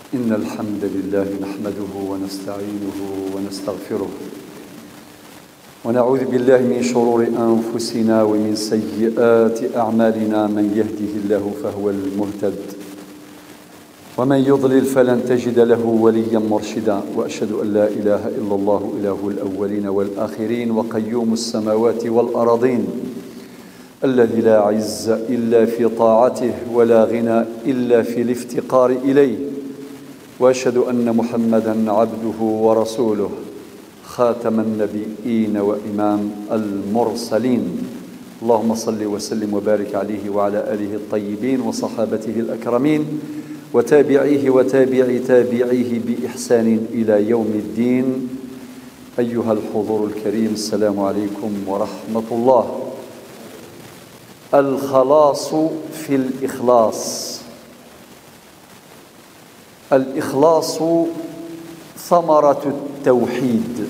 إن الحمد لله نحمده ونستعينه ونستغفره ونعوذ بالله من شرور أنفسنا ومن سيئات أعمالنا. من يهده الله فهو المهتد ومن يضلل فلن تجد له وليا مرشدا. وأشهد أن لا إله إلا الله إله الأولين والآخرين وقيوم السماوات والأراضين الذي لا عز إلا في طاعته ولا غنى إلا في الافتقار إليه. وأشهد أن محمدًا عبده ورسوله خاتم النبيين وإمام المرسلين. اللهم صل وسلم وبارك عليه وعلى آله الطيبين وصحابته الأكرمين وتابعيه وتابع تابعيه بإحسان إلى يوم الدين. أيها الحضور الكريم، السلام عليكم ورحمة الله. الخلاص في الإخلاص. الإخلاص ثمرة التوحيد،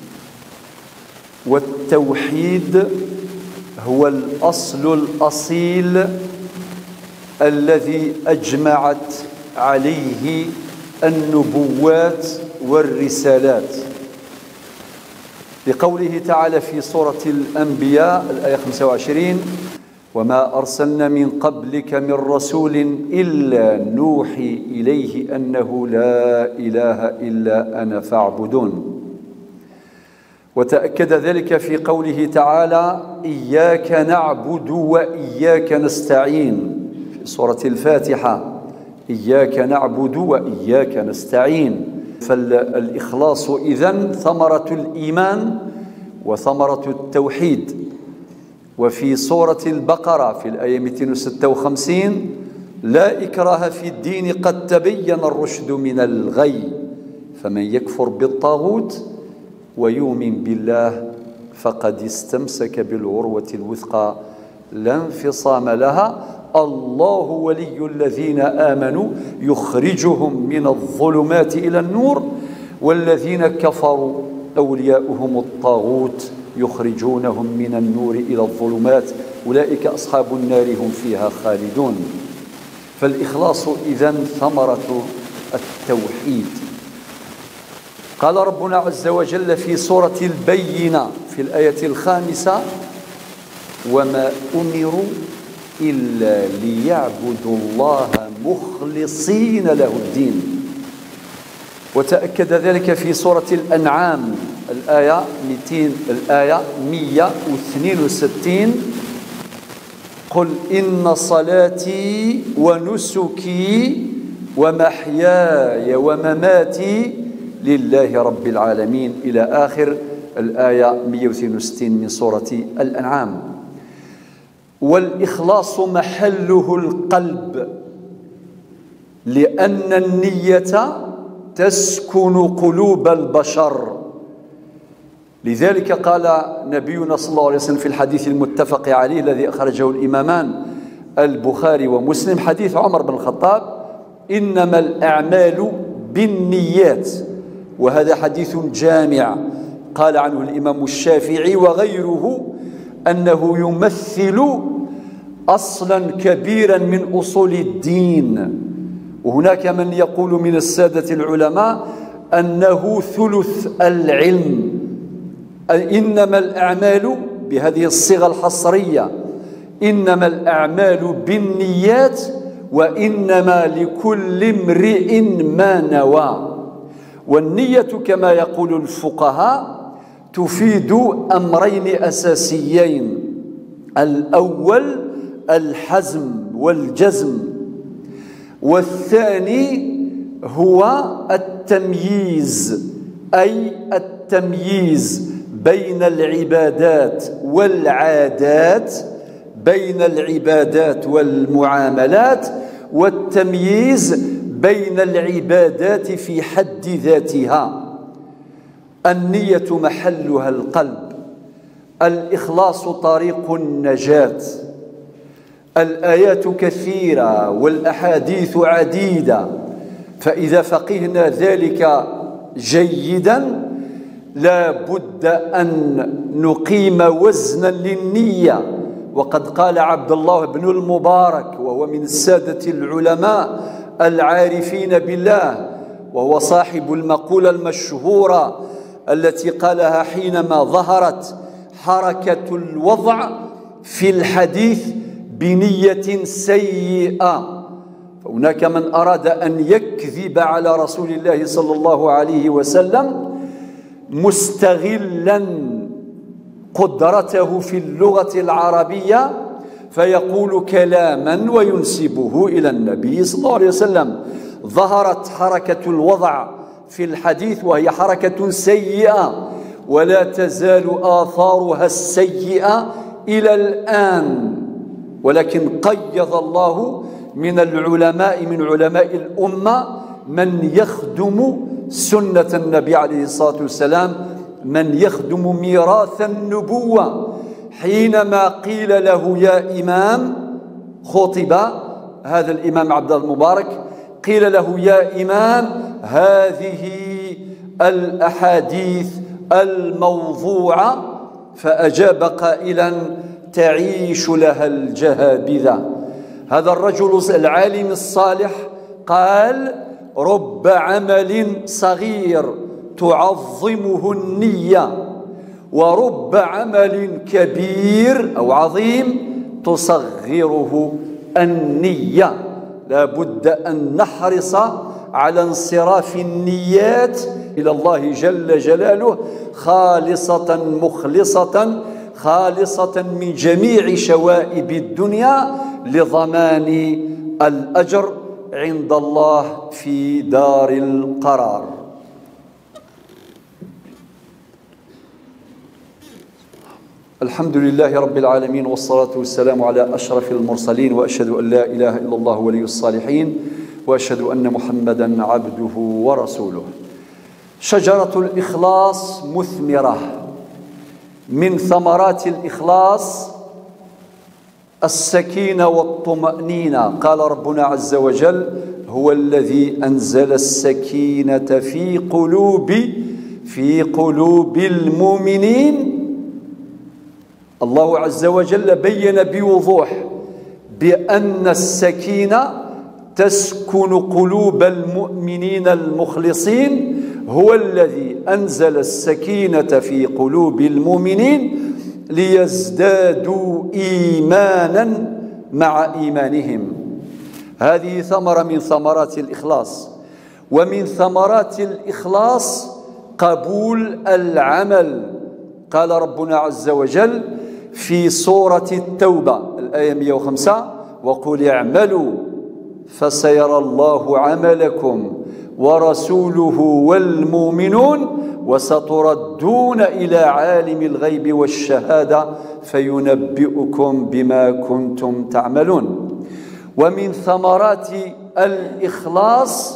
والتوحيد هو الأصل الأصيل الذي أجمعت عليه النبوات والرسالات، لقوله تعالى في سورة الأنبياء الآية 25: وما أرسلنا من قبلك من رسول إلا نوحي إليه أنه لا إله إلا أنا فاعبدون. وتأكد ذلك في قوله تعالى: إياك نعبد وإياك نستعين، في سورة الفاتحة: إياك نعبد وإياك نستعين. فالإخلاص إذن ثمرة الإيمان وثمرة التوحيد. وفي سورة البقرة في الآية 256: لا إكراه في الدين قد تبين الرشد من الغي فمن يكفر بالطاغوت ويؤمن بالله فقد استمسك بالعروة الوثقى لا انفصام لها. الله ولي الذين آمنوا يخرجهم من الظلمات إلى النور والذين كفروا أولياؤهم الطاغوت يخرجونهم من النور إلى الظلمات أولئك أصحاب النار هم فيها خالدون. فالإخلاص إذن ثمرة التوحيد. قال ربنا عز وجل في سورة البينة في الآية 5: وما أمروا إلا ليعبدوا الله مخلصين له الدين. وتأكد ذلك في سورة الأنعام الآية 162: قل إن صلاتي ونسكي ومحياي ومماتي لله رب العالمين، إلى آخر الآية 162 من سورة الأنعام. والإخلاص محله القلب، لأن النية تسكن قلوب البشر. لذلك قال نبينا صلى الله عليه وسلم في الحديث المتفق عليه الذي أخرجه الإمامان البخاري ومسلم، حديث عمر بن الخطاب: إنما الأعمال بالنيات. وهذا حديث جامع قال عنه الإمام الشافعي وغيره أنه يمثل أصلا كبيرا من أصول الدين. وهناك من يقول من السادة العلماء أنه ثلث العلم. إنما الأعمال بهذه الصيغة الحصرية: إنما الأعمال بالنيات وإنما لكل امرئ ما نوى. والنية كما يقول الفقهاء تفيد أمرين أساسيين: الأول الحزم والجزم، والثاني هو التمييز، أي التمييز بين العبادات والعادات، بين العبادات والمعاملات، والتمييز بين العبادات في حد ذاتها. النية محلها القلب. الإخلاص طريق النجاة. الآيات كثيرة والأحاديث عديدة، فإذا فقهنا ذلك جيدا لا بد أن نقيم وزنا للنية. وقد قال عبد الله بن المبارك وهو من السادة العلماء العارفين بالله: وهو صاحب المقولة المشهورة التي قالها حينما ظهرت حركة الوضع في الحديث بنية سيئة. فهناك من أراد أن يكذب على رسول الله صلى الله عليه وسلم مستغلا قدرته في اللغة العربية، فيقول كلاما وينسبه إلى النبي صلى الله عليه وسلم. ظهرت حركة الوضع في الحديث وهي حركة سيئة، ولا تزال آثارها السيئة إلى الآن، ولكن قيض الله من العلماء من علماء الأمة من يخدم سنة النبي عليه الصلاة والسلام، من يخدم ميراث النبوة. حينما قيل له يا إمام، خطب هذا الإمام عبد المبارك، قيل له يا إمام هذه الأحاديث الموضوعة، فأجاب قائلا تعيش لها الجهابذة. هذا الرجل العالم الصالح قال رب عمل صغير تعظمه النية، ورب عمل كبير أو عظيم تصغره النية. لا بد أن نحرص على انصراف النيات إلى الله جل جلاله خالصة مخلصة، خالصة من جميع شوائب الدنيا، لضمان الأجر عند الله في دار القرار. الحمد لله رب العالمين، والصلاة والسلام على أشرف المرسلين، وأشهد أن لا إله إلا الله ولي الصالحين، وأشهد أن محمدا عبده ورسوله. شجرة الإخلاص مثمرة. من ثمرات الإخلاص السكينة والطمأنينة. قال ربنا عز وجل هو الذي أنزل السكينة في قلوب المؤمنين. الله عز وجل بين بوضوح بأن السكينة تسكن قلوب المؤمنين المخلصين. هو الذي أنزل السكينة في قلوب المؤمنين ليزدادوا إيمانا مع إيمانهم. هذه ثمرة من ثمرات الإخلاص. ومن ثمرات الإخلاص قبول العمل. قال ربنا عز وجل في سورة التوبة الآية 105 وقل اعملوا فسيرى الله عملكم ورسوله والمؤمنون وستردون إلى عالم الغيب والشهادة فينبئكم بما كنتم تعملون. ومن ثمرات الإخلاص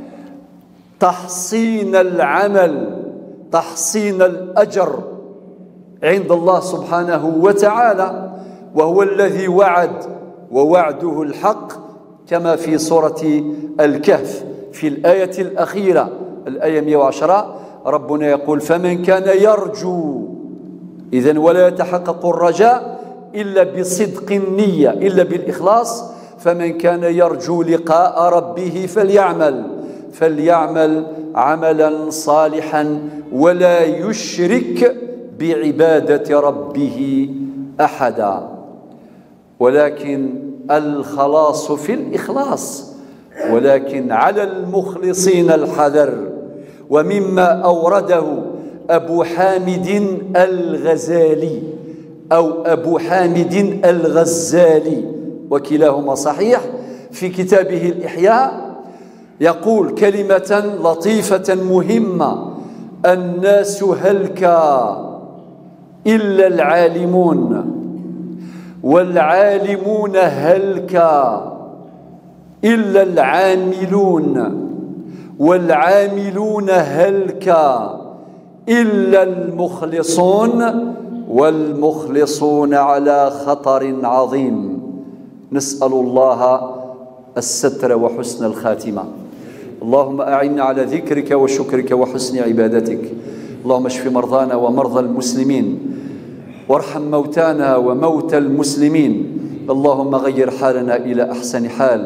تحصين العمل، تحصين الأجر عند الله سبحانه وتعالى، وهو الذي وعد ووعده الحق، كما في سورة الكهف في الآية الأخيرة الآية 110 ربنا يقول فمن كان يرجو، إذن ولا يتحقق الرجاء إلا بصدق النية، إلا بالإخلاص. فمن كان يرجو لقاء ربه فليعمل عملا صالحا ولا يشرك بعبادة ربه أحدا. ولكن الخلاص في الإخلاص، ولكن على المخلصين الحذر. ومما أورده أبو حامد الغزالي أو أبو حامد الغزالي وكلاهما صحيح في كتابه الإحياء، يقول كلمة لطيفة مهمة: الناس هلكا إلا العالمون، والعالمون هلكا إلا العاملون، والعاملون هلكا إلا المخلصون، والمخلصون على خطر عظيم. نسأل الله الستر وحسن الخاتمة. اللهم أعنا على ذكرك وشكرك وحسن عبادتك. اللهم اشف مرضانا ومرضى المسلمين، وارحم موتانا وموتى المسلمين. اللهم غير حالنا إلى أحسن حال.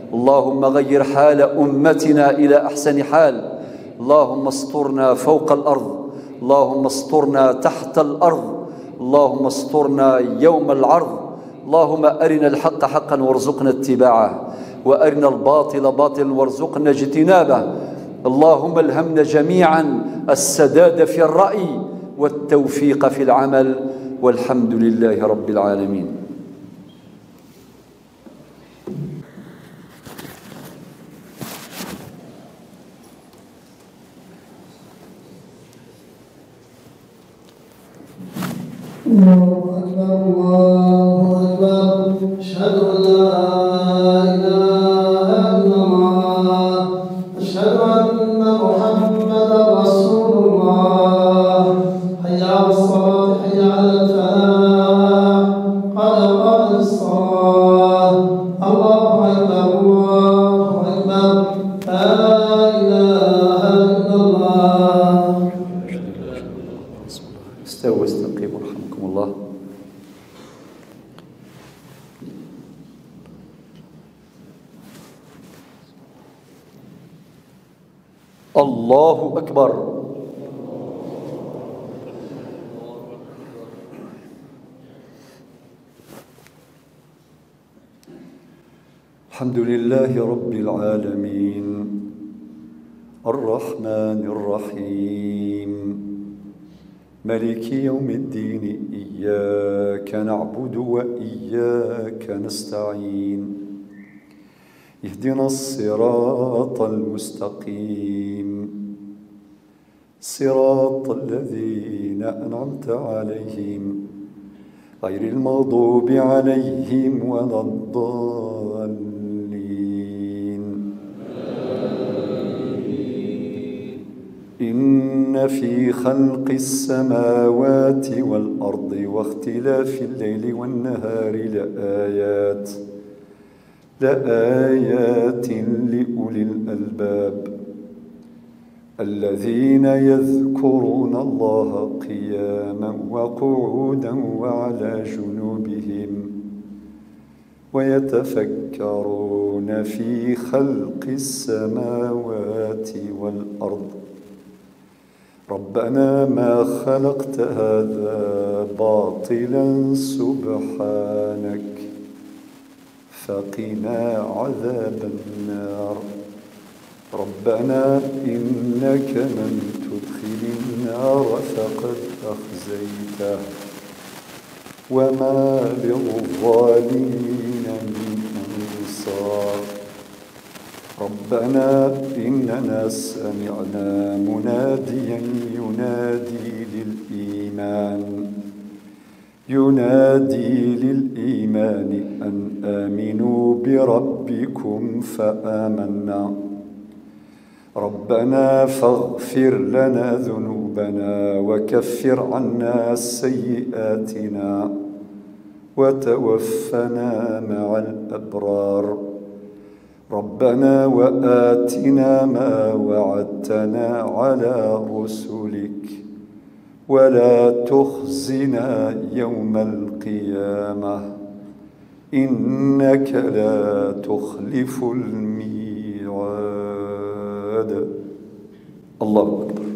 اللهم غير حال أمتنا إلى أحسن حال. اللهم استرنا فوق الأرض، اللهم استرنا تحت الأرض، اللهم استرنا يوم العرض. اللهم أرنا الحق حقا وارزقنا اتباعه، وأرنا الباطل باطلا وارزقنا اجتنابه. اللهم الهمنا جميعا السداد في الرأي والتوفيق في العمل، والحمد لله رب العالمين. الله أكبر الله أكبر، أشهد أن لا إله إلا الله، أشهد أن محمدا رسول الله. حي على الصلاة حي على الفلاح، قد قامت الصلاة. الله أكبر الله أكبر، لا إله إلا الله. استووا واستقيموا رحمكم الله. الله أكبر. الحمد لله رب العالمين، الرحمن الرحيم، مالك يوم الدين، إياك نعبد وإياك نستعين، اهدنا الصراط المستقيم، صراط الذين أنعمت عليهم غير المغضوب عليهم ولا الضالين. إن في خلق السماوات والأرض واختلاف الليل والنهار لآيات لأولي الألباب الذين يذكرون الله قياما وقعودا وعلى جنوبهم ويتفكرون في خلق السماوات والأرض ربنا ما خلقت هذا باطلا سبحانك فقنا عذاب النار. ربنا إنك من تدخل النار فقد أخزيته وما للظالمين من أنصار. ربنا إننا سمعنا مناديا ينادي للإيمان أن آمنوا بربكم فآمنا. ربنا فاغفر لنا ذنوبنا وكفر عنا سيئاتنا وتوفنا مع الأبرار. ربنا وآتنا ما وعدتنا على رسلك ولا تخزنا يوم القيامة إنك لا تخلف الميعاد. الله أكبر.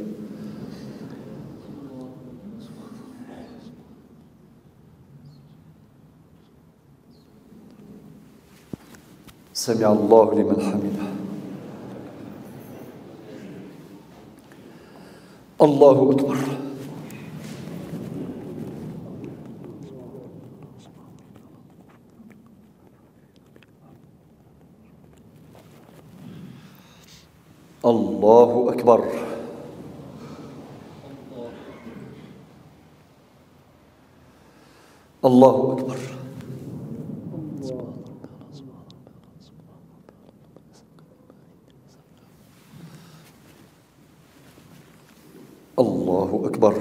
سمع الله لمن حمده. الله أكبر. الله أكبر. الله أكبر. الله أكبر.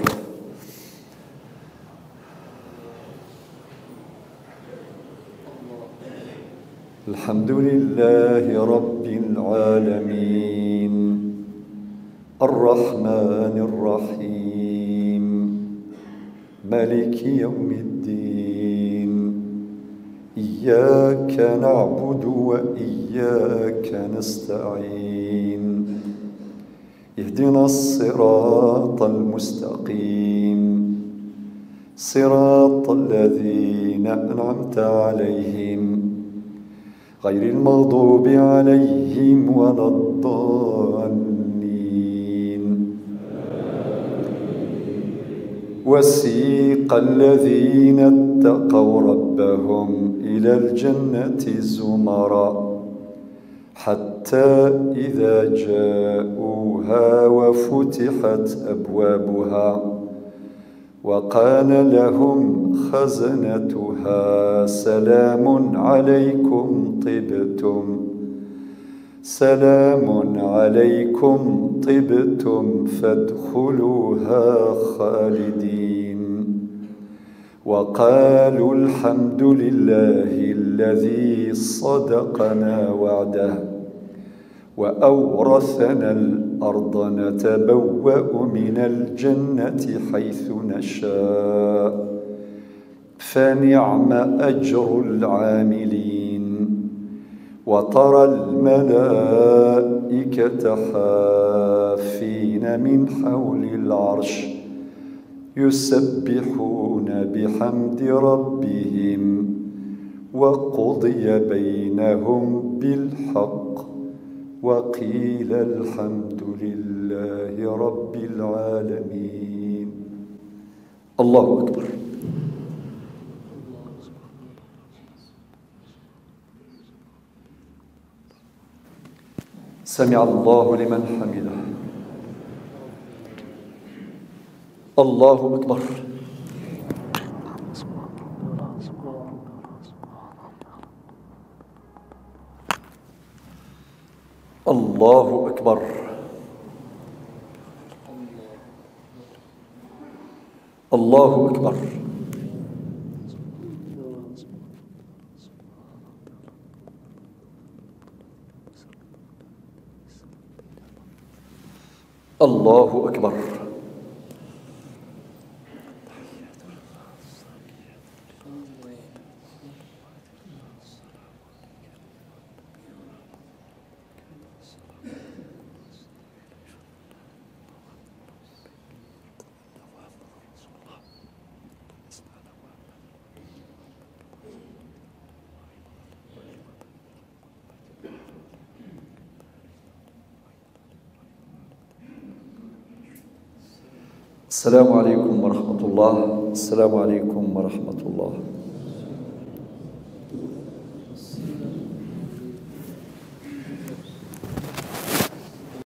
الحمد لله رب العالمين الرحمن الرحيم مالك يوم الدين. إياك إياك نعبد وإياك نستعين اهدنا الصراط المستقيم صراط الذين أنعمت عليهم غير المغضوب عليهم ولا الضالين. وسيق الذين اتقوا ربهم إلى الجنة زمرا حتى إذا جاءوها وفتحت أبوابها وقال لهم خزنتها سلام عليكم طبتم فادخلوها خالدين. وقالوا الحمد لله الذي صدقنا وعده وأورثنا الأرض نتبوأ من الجنة حيث نشاء فنعم أجر العاملين. وترى الملائكة حافين من حول العرش يسبحون بحمد ربهم وقضي بينهم بالحق وقيل الحمد لله رب العالمين. الله أكبر. سمع الله لمن حمده. الله أكبر. الله أكبر. الله أكبر. الله أكبر. السلام عليكم ورحمة الله. السلام عليكم ورحمة الله.